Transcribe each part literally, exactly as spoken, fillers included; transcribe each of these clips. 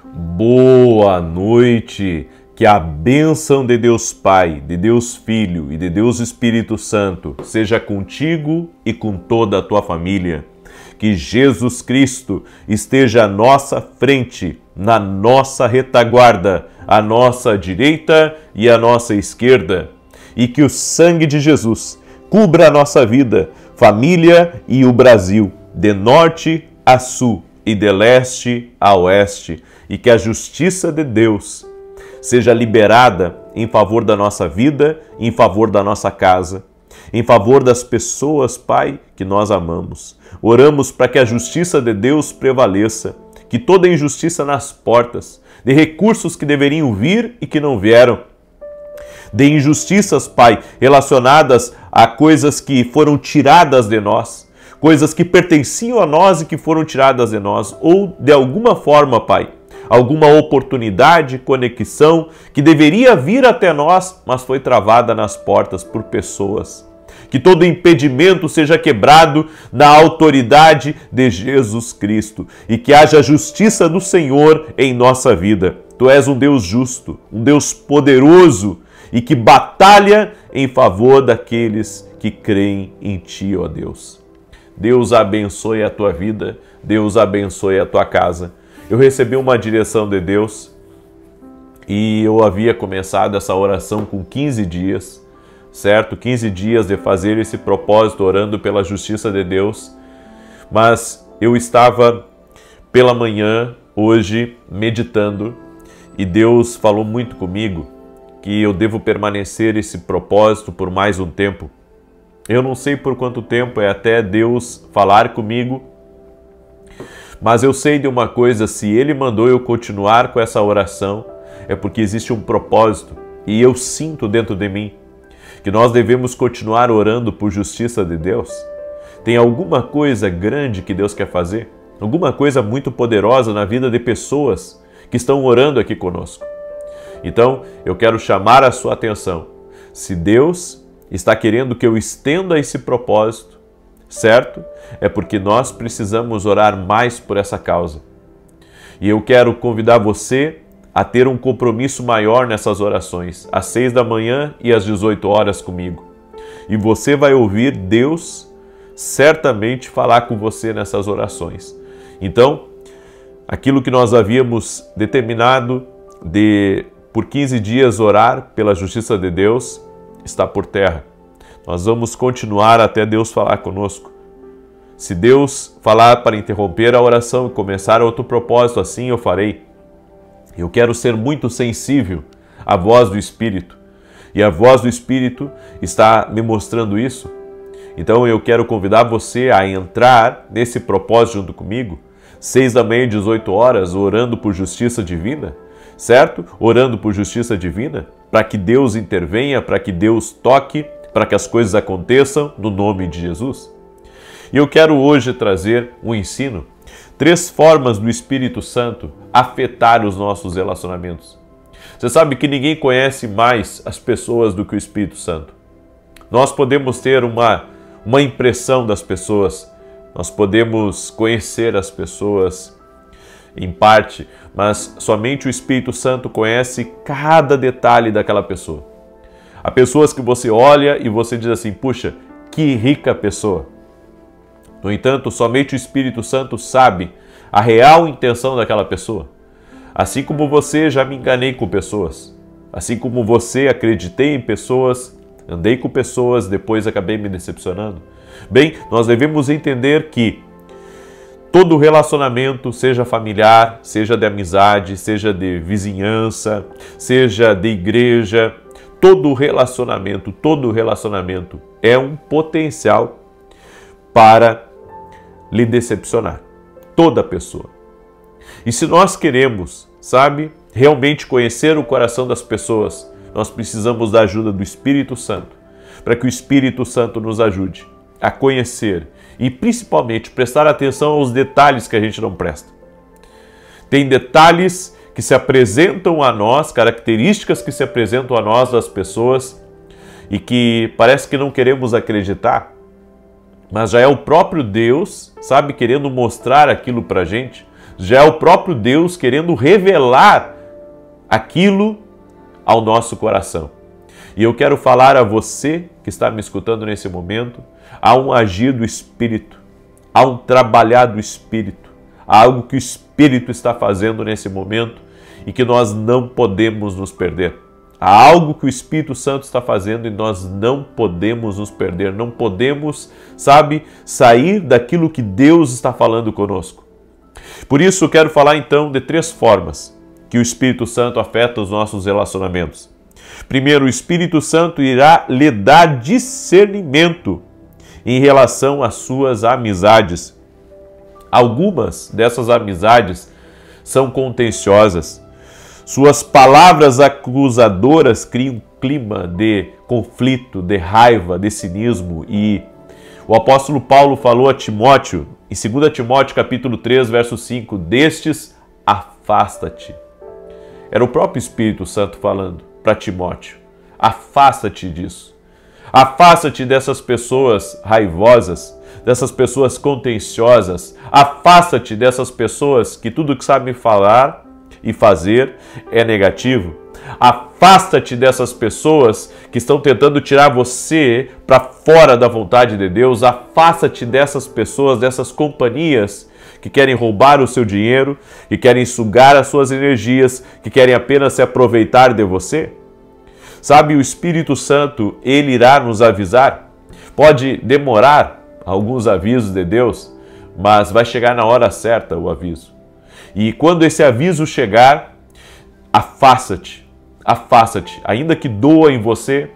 Boa noite! Que a bênção de Deus Pai, de Deus Filho e de Deus Espírito Santo seja contigo e com toda a tua família. Que Jesus Cristo esteja à nossa frente, na nossa retaguarda, à nossa direita e à nossa esquerda. E que o sangue de Jesus cubra a nossa vida, família e o Brasil, de norte a sul e de leste a oeste. E que a justiça de Deus seja liberada em favor da nossa vida, em favor da nossa casa, em favor das pessoas, Pai, que nós amamos. Oramos para que a justiça de Deus prevaleça, que toda injustiça nas portas, de recursos que deveriam vir e que não vieram, de injustiças, Pai, relacionadas a coisas que foram tiradas de nós, coisas que pertenciam a nós e que foram tiradas de nós, ou de alguma forma, Pai, alguma oportunidade, conexão que deveria vir até nós, mas foi travada nas portas por pessoas. Que todo impedimento seja quebrado na autoridade de Jesus Cristo e que haja justiça do Senhor em nossa vida. Tu és um Deus justo, um Deus poderoso e que batalha em favor daqueles que creem em Ti, ó Deus. Deus abençoe a tua vida, Deus abençoe a tua casa. Eu recebi uma direção de Deus e eu havia começado essa oração com quinze dias, certo? quinze dias de fazer esse propósito orando pela justiça de Deus, mas eu estava pela manhã, hoje, meditando e Deus falou muito comigo que eu devo permanecer esse propósito por mais um tempo. Eu não sei por quanto tempo, é até Deus falar comigo. Mas eu sei de uma coisa, se Ele mandou eu continuar com essa oração, é porque existe um propósito e eu sinto dentro de mim que nós devemos continuar orando por justiça de Deus. Tem alguma coisa grande que Deus quer fazer, alguma coisa muito poderosa na vida de pessoas que estão orando aqui conosco. Então, eu quero chamar a sua atenção. Se Deus está querendo que eu estenda esse propósito, certo? É porque nós precisamos orar mais por essa causa. E eu quero convidar você a ter um compromisso maior nessas orações, às seis da manhã e às dezoito horas comigo. E você vai ouvir Deus certamente falar com você nessas orações. Então, aquilo que nós havíamos determinado de por quinze dias orar pela justiça de Deus está por terra. Nós vamos continuar até Deus falar conosco. Se Deus falar para interromper a oração e começar outro propósito, assim eu farei. Eu quero ser muito sensível à voz do Espírito. E a voz do Espírito está me mostrando isso. Então eu quero convidar você a entrar nesse propósito junto comigo, seis da manhã e dezoito horas, orando por justiça divina, certo? Orando por justiça divina, para que Deus intervenha, para que Deus toque, para que as coisas aconteçam no nome de Jesus. E eu quero hoje trazer um ensino, três formas do Espírito Santo afetar os nossos relacionamentos. Você sabe que ninguém conhece mais as pessoas do que o Espírito Santo. Nós podemos ter uma, uma impressão das pessoas, nós podemos conhecer as pessoas em parte, mas somente o Espírito Santo conhece cada detalhe daquela pessoa. Há pessoas que você olha e você diz assim, puxa, que rica pessoa. No entanto, somente o Espírito Santo sabe a real intenção daquela pessoa. Assim como você, já me enganei com pessoas. Assim como você, acreditei em pessoas, andei com pessoas, depois acabei me decepcionando. Bem, nós devemos entender que todo relacionamento, seja familiar, seja de amizade, seja de vizinhança, seja de igreja, todo relacionamento, todo relacionamento é um potencial para lhe decepcionar. Toda pessoa. E se nós queremos, sabe, realmente conhecer o coração das pessoas, nós precisamos da ajuda do Espírito Santo, para que o Espírito Santo nos ajude a conhecer e principalmente prestar atenção aos detalhes que a gente não presta. Tem detalhes que se apresentam a nós, características que se apresentam a nós das pessoas e que parece que não queremos acreditar, mas já é o próprio Deus, sabe, querendo mostrar aquilo pra gente. Já é o próprio Deus querendo revelar aquilo ao nosso coração. E eu quero falar a você que está me escutando nesse momento, há um agir do Espírito, há um trabalhar do Espírito, há algo que o Espírito está fazendo nesse momento e que nós não podemos nos perder. Há algo que o Espírito Santo está fazendo e nós não podemos nos perder, não podemos, sabe, sair daquilo que Deus está falando conosco. Por isso eu quero falar então de três formas que o Espírito Santo afeta os nossos relacionamentos. Primeiro, o Espírito Santo irá lhe dar discernimento em relação às suas amizades. Algumas dessas amizades são contenciosas. Suas palavras acusadoras criam um clima de conflito, de raiva, de cinismo. E o apóstolo Paulo falou a Timóteo, em dois Timóteo capítulo três, verso cinco, destes afasta-te. Era o próprio Espírito Santo falando para Timóteo, afasta-te disso. Afasta-te dessas pessoas raivosas, dessas pessoas contenciosas. Afasta-te dessas pessoas que tudo que sabem falar e fazer é negativo. Afasta-te dessas pessoas que estão tentando tirar você para fora da vontade de Deus. Afasta-te dessas pessoas, dessas companhias que querem roubar o seu dinheiro, que querem sugar as suas energias, que querem apenas se aproveitar de você. Sabe, o Espírito Santo, ele irá nos avisar. Pode demorar alguns avisos de Deus, mas vai chegar na hora certa o aviso. E quando esse aviso chegar, afasta-te, afasta-te, ainda que doa em você,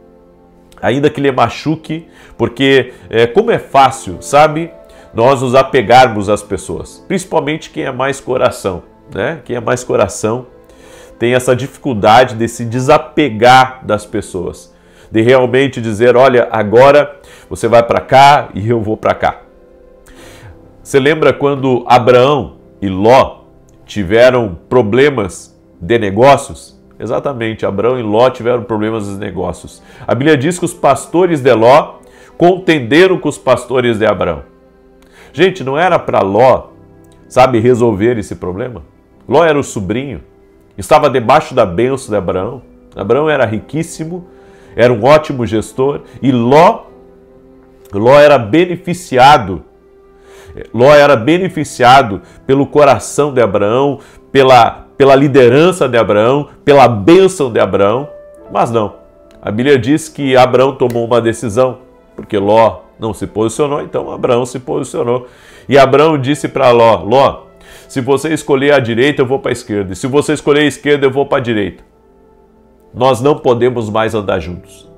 ainda que lhe machuque, porque é, como é fácil, sabe, nós nos apegarmos às pessoas, principalmente quem é mais coração, né? Quem é mais coração tem essa dificuldade de se desapegar das pessoas, de realmente dizer, olha, agora você vai para cá e eu vou para cá. Você lembra quando Abraão e Ló tiveram problemas de negócios? Exatamente, Abraão e Ló tiveram problemas de negócios. A Bíblia diz que os pastores de Ló contenderam com os pastores de Abraão. Gente, não era para Ló, sabe, resolver esse problema? Ló era o sobrinho, estava debaixo da bênção de Abraão. Abraão era riquíssimo, era um ótimo gestor e Ló, Ló era beneficiado. Ló era beneficiado pelo coração de Abraão, pela, pela liderança de Abraão, pela bênção de Abraão, mas não. A Bíblia diz que Abraão tomou uma decisão, porque Ló não se posicionou, então Abraão se posicionou. E Abraão disse para Ló, Ló, se você escolher a direita, eu vou para a esquerda, e se você escolher a esquerda, eu vou para a direita. Nós não podemos mais andar juntos.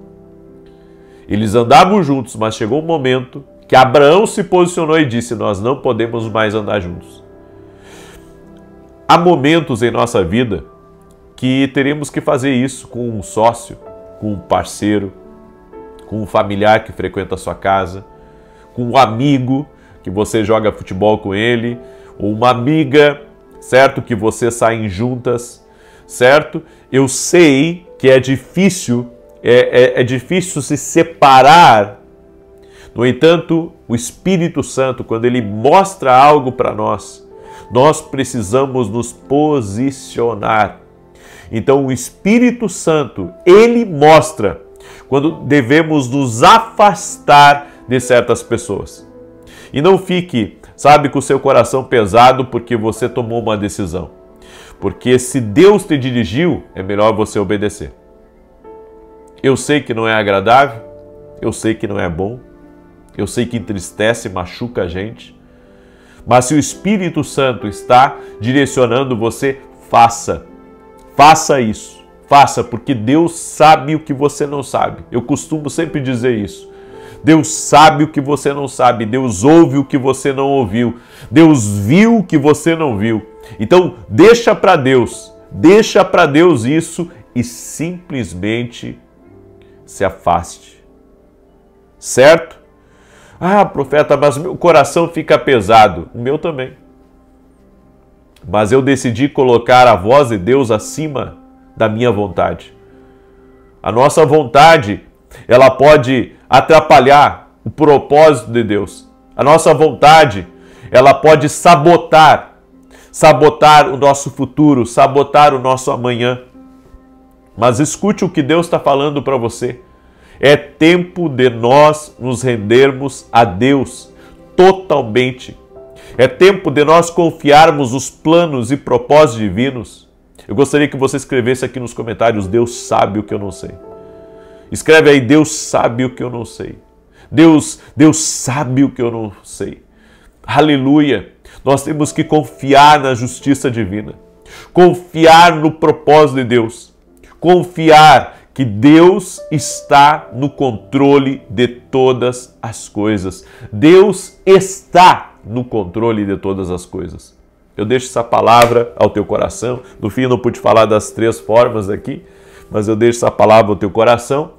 Eles andavam juntos, mas chegou um momento que Abraão se posicionou e disse, nós não podemos mais andar juntos. Há momentos em nossa vida que teremos que fazer isso com um sócio, com um parceiro, com um familiar que frequenta a sua casa, com um amigo que você joga futebol com ele, ou uma amiga, certo? Que você saem juntas, certo? Eu sei que é difícil, é, é, é difícil se separar. No entanto, o Espírito Santo, quando ele mostra algo para nós, nós precisamos nos posicionar. Então, o Espírito Santo, ele mostra quando devemos nos afastar de certas pessoas. E não fique, sabe, com o seu coração pesado porque você tomou uma decisão. Porque se Deus te dirigiu, é melhor você obedecer. Eu sei que não é agradável, eu sei que não é bom, eu sei que entristece, machuca a gente, mas se o Espírito Santo está direcionando você, faça. Faça isso. Faça, porque Deus sabe o que você não sabe. Eu costumo sempre dizer isso. Deus sabe o que você não sabe. Deus ouve o que você não ouviu. Deus viu o que você não viu. Então, deixa para Deus. Deixa para Deus isso e simplesmente se afaste. Certo? Ah, profeta, mas meu coração fica pesado. O meu também. Mas eu decidi colocar a voz de Deus acima da minha vontade. A nossa vontade, ela pode atrapalhar o propósito de Deus. A nossa vontade, ela pode sabotar sabotar o nosso futuro, sabotar o nosso amanhã. Mas escute o que Deus está falando para você. É tempo de nós nos rendermos a Deus totalmente. É tempo de nós confiarmos nos planos e propósitos divinos. Eu gostaria que você escrevesse aqui nos comentários: Deus sabe o que eu não sei. Escreve aí: Deus sabe o que eu não sei. Deus, Deus sabe o que eu não sei. Aleluia! Nós temos que confiar na justiça divina. Confiar no propósito de Deus. Confiar que Deus está no controle de todas as coisas. Deus está no controle de todas as coisas. Eu deixo essa palavra ao teu coração. No fim eu não pude falar das três formas aqui, mas eu deixo essa palavra ao teu coração.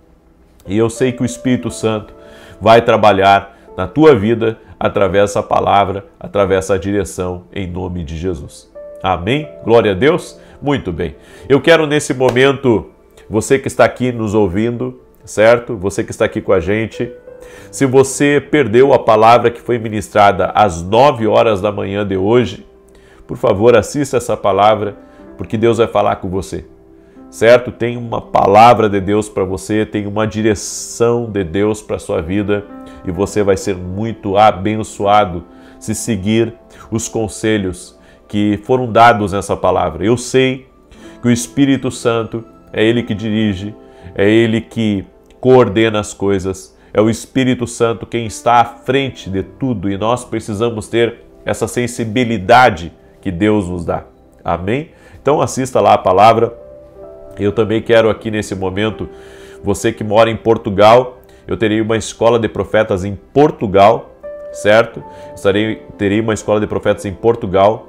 E eu sei que o Espírito Santo vai trabalhar na tua vida através dessa palavra, através dessa direção, em nome de Jesus. Amém? Glória a Deus? Muito bem. Eu quero nesse momento, você que está aqui nos ouvindo, certo? Você que está aqui com a gente, se você perdeu a palavra que foi ministrada às nove horas da manhã de hoje, por favor, assista essa palavra, porque Deus vai falar com você, certo? Tem uma palavra de Deus para você, tem uma direção de Deus para a sua vida e você vai ser muito abençoado se seguir os conselhos que foram dados nessa palavra. Eu sei que o Espírito Santo é Ele que dirige, é Ele que coordena as coisas, é o Espírito Santo quem está à frente de tudo e nós precisamos ter essa sensibilidade que Deus nos dá. Amém? Então assista lá a palavra. Eu também quero aqui nesse momento, você que mora em Portugal, eu terei uma escola de profetas em Portugal, certo? Estarei, terei uma escola de profetas em Portugal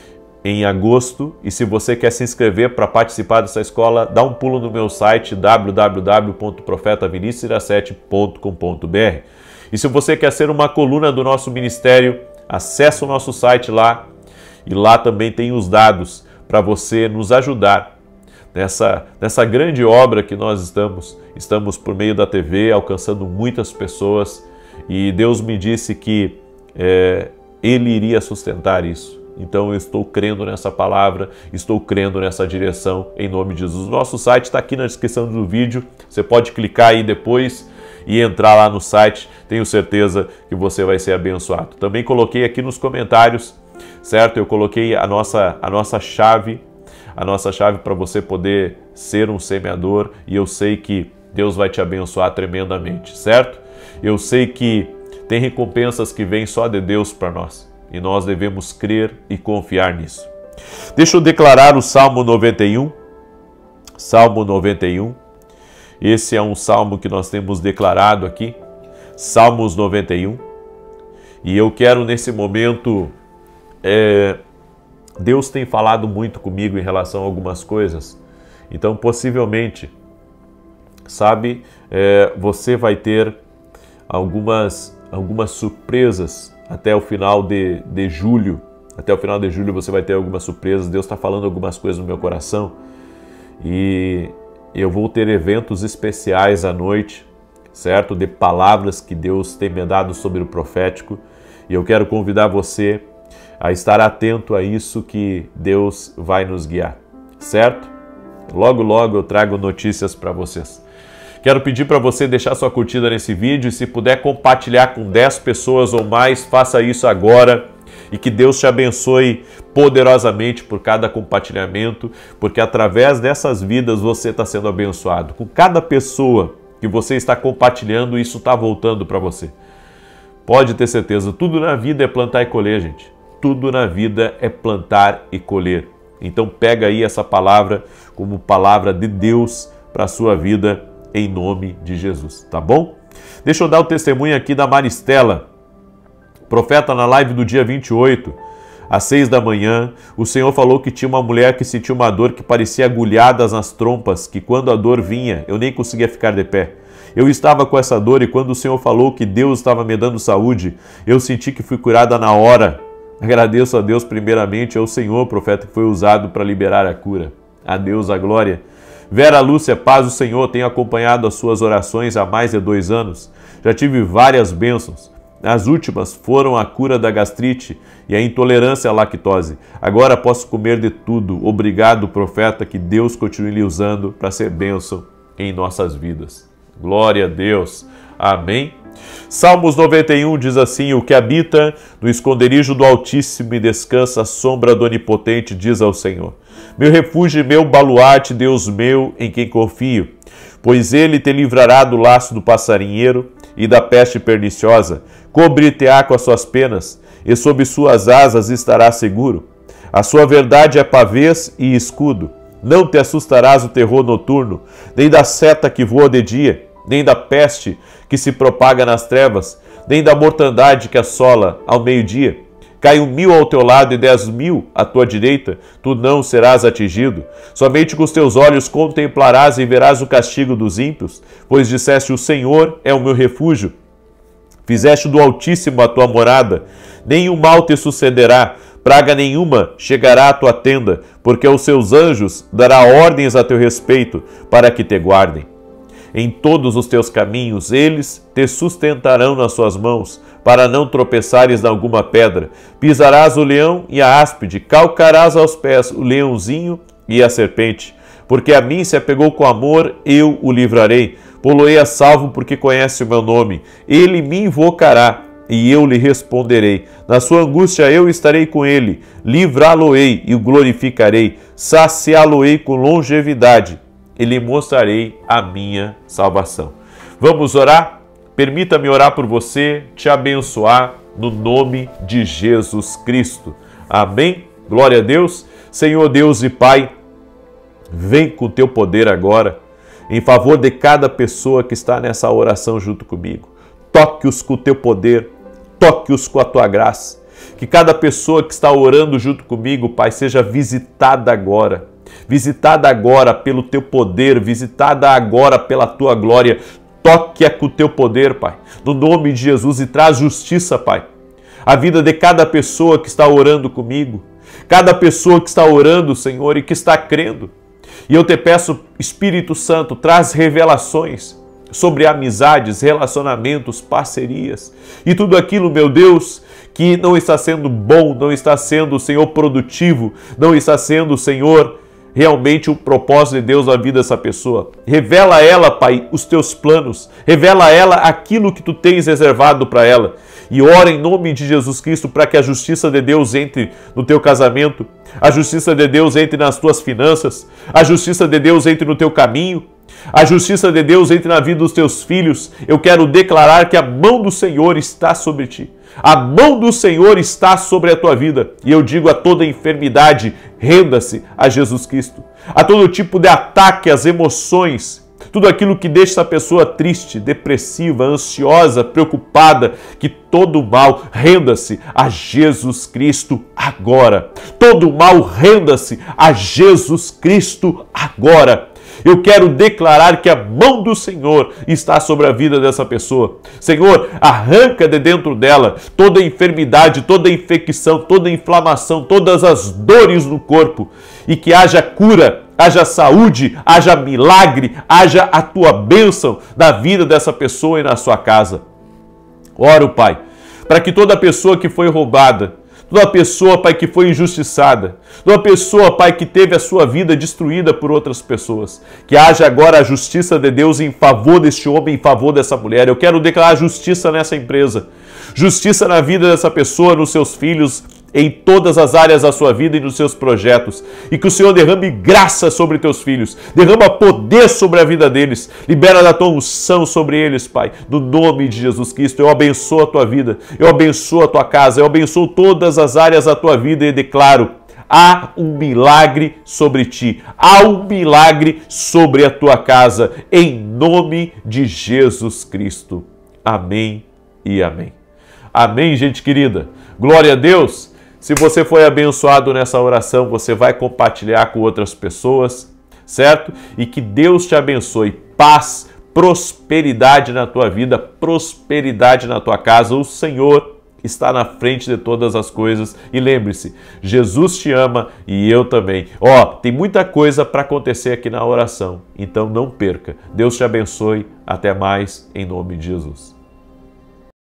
em agosto, e se você quer se inscrever para participar dessa escola, dá um pulo no meu site w w w ponto profeta vinícius iracete ponto com ponto b r. E se você quer ser uma coluna do nosso ministério, acesse o nosso site lá, e lá também tem os dados para você nos ajudar nessa, nessa grande obra que nós estamos. Estamos por meio da T V, alcançando muitas pessoas, e Deus me disse que é, Ele iria sustentar isso. Então eu estou crendo nessa palavra, estou crendo nessa direção, em nome de Jesus. O nosso site está aqui na descrição do vídeo, você pode clicar aí depois e entrar lá no site, tenho certeza que você vai ser abençoado. Também coloquei aqui nos comentários, certo? Eu coloquei a nossa, a nossa chave, a nossa chave para você poder ser um semeador, e eu sei que Deus vai te abençoar tremendamente, certo? Eu sei que tem recompensas que vêm só de Deus para nós. E nós devemos crer e confiar nisso. Deixa eu declarar o Salmo noventa e um. Salmo noventa e um. Esse é um salmo que nós temos declarado aqui. Salmos noventa e um. E eu quero nesse momento... É, Deus tem falado muito comigo em relação a algumas coisas. Então, possivelmente, sabe, é, você vai ter algumas, algumas surpresas até o final de, de julho. Até o final de julho você vai ter algumas surpresas. Deus está falando algumas coisas no meu coração. E eu vou ter eventos especiais à noite, certo? De palavras que Deus tem me dado sobre o profético. E eu quero convidar você a estar atento a isso que Deus vai nos guiar, certo? Logo, logo eu trago notícias para vocês. Quero pedir para você deixar sua curtida nesse vídeo e se puder compartilhar com dez pessoas ou mais, faça isso agora e que Deus te abençoe poderosamente por cada compartilhamento, porque através dessas vidas você está sendo abençoado. Com cada pessoa que você está compartilhando, isso está voltando para você. Pode ter certeza, tudo na vida é plantar e colher, gente. Tudo na vida é plantar e colher. Então pega aí essa palavra como palavra de Deus para a sua vida, em nome de Jesus, tá bom? Deixa eu dar o testemunho aqui da Maristela. Profeta, na live do dia vinte e oito, às seis da manhã, o Senhor falou que tinha uma mulher que sentia uma dor que parecia agulhadas nas trompas, que quando a dor vinha, eu nem conseguia ficar de pé. Eu estava com essa dor e quando o Senhor falou que Deus estava me dando saúde, eu senti que fui curada na hora. Agradeço a Deus primeiramente, ao Senhor, profeta, que foi usado para liberar a cura. A Deus a glória. Vera Lúcia, paz do Senhor, tenho acompanhado as suas orações há mais de dois anos. Já tive várias bênçãos. As últimas foram a cura da gastrite e a intolerância à lactose. Agora posso comer de tudo. Obrigado, profeta, que Deus continue lhe usando para ser bênção em nossas vidas. Glória a Deus. Amém. Salmos noventa e um diz assim: o que habita no esconderijo do Altíssimo e descansa à sombra do Onipotente, diz ao Senhor: meu refúgio e meu baluarte, Deus meu, em quem confio. Pois ele te livrará do laço do passarinheiro e da peste perniciosa, cobrir-te-á com as suas penas, e sob suas asas estarás seguro. A sua verdade é pavês e escudo. Não te assustarás o terror noturno, nem da seta que voa de dia, nem da peste que se propaga nas trevas, nem da mortandade que assola ao meio-dia. Cai um mil ao teu lado e dez mil à tua direita, tu não serás atingido. Somente com os teus olhos contemplarás e verás o castigo dos ímpios, pois disseste: o Senhor é o meu refúgio. Fizeste do Altíssimo a tua morada, nenhum mal te sucederá, praga nenhuma chegará à tua tenda, porque aos seus anjos dará ordens a teu respeito, para que te guardem. Em todos os teus caminhos eles te sustentarão nas suas mãos, para não tropeçares em alguma pedra. Pisarás o leão e a áspide, calcarás aos pés o leãozinho e a serpente. Porque a mim se apegou com amor, eu o livrarei. Pô-lo-ei a salvo, porque conhece o meu nome. Ele me invocará, e eu lhe responderei. Na sua angústia eu estarei com ele. Livrá-lo-ei e o glorificarei. Saciá-lo-ei com longevidade e lhe mostrarei a minha salvação. Vamos orar? Permita-me orar por você, te abençoar no nome de Jesus Cristo. Amém? Glória a Deus. Senhor Deus e Pai, vem com o teu poder agora em favor de cada pessoa que está nessa oração junto comigo. Toque-os com o teu poder, toque-os com a tua graça. Que cada pessoa que está orando junto comigo, Pai, seja visitada agora. Visitada agora pelo teu poder, visitada agora pela tua glória. Toque-a com o teu poder, Pai, no nome de Jesus, e traz justiça, Pai, a vida de cada pessoa que está orando comigo, cada pessoa que está orando, Senhor, e que está crendo. E eu te peço, Espírito Santo, traz revelações sobre amizades, relacionamentos, parcerias e tudo aquilo, meu Deus, que não está sendo bom, não está sendo, Senhor, produtivo, não está sendo, Senhor, realmente o propósito de Deus na vida dessa pessoa. Revela a ela, Pai, os teus planos. Revela a ela aquilo que tu tens reservado para ela. E ora em nome de Jesus Cristo para que a justiça de Deus entre no teu casamento, a justiça de Deus entre nas tuas finanças, a justiça de Deus entre no teu caminho, a justiça de Deus entre na vida dos teus filhos. Eu quero declarar que a mão do Senhor está sobre ti. A mão do Senhor está sobre a tua vida. E eu digo a toda enfermidade, renda-se a Jesus Cristo. A todo tipo de ataque às emoções, tudo aquilo que deixa essa pessoa triste, depressiva, ansiosa, preocupada, que todo mal renda-se a Jesus Cristo agora. Todo mal renda-se a Jesus Cristo agora. Eu quero declarar que a mão do Senhor está sobre a vida dessa pessoa. Senhor, arranca de dentro dela toda enfermidade, toda infecção, toda inflamação, todas as dores no corpo, e que haja cura, haja saúde, haja milagre, haja a tua bênção na vida dessa pessoa e na sua casa. Oro, Pai, para que toda pessoa que foi roubada, toda pessoa, Pai, que foi injustiçada, toda pessoa, Pai, que teve a sua vida destruída por outras pessoas, que haja agora a justiça de Deus em favor deste homem, em favor dessa mulher. Eu quero declarar justiça nessa empresa, justiça na vida dessa pessoa, nos seus filhos, em todas as áreas da sua vida e nos seus projetos. E que o Senhor derrame graça sobre teus filhos, derrama poder sobre a vida deles, libera da tua unção sobre eles, Pai, no nome de Jesus Cristo. Eu abençoo a tua vida, eu abençoo a tua casa, eu abençoo todas as áreas da tua vida e declaro: há um milagre sobre ti, há um milagre sobre a tua casa, em nome de Jesus Cristo. Amém e amém. Amém, gente querida. Glória a Deus. Se você foi abençoado nessa oração, você vai compartilhar com outras pessoas, certo? E que Deus te abençoe. Paz, prosperidade na tua vida, prosperidade na tua casa. O Senhor está na frente de todas as coisas. E lembre-se, Jesus te ama e eu também. Ó, tem muita coisa para acontecer aqui na oração, então não perca. Deus te abençoe. Até mais, em nome de Jesus.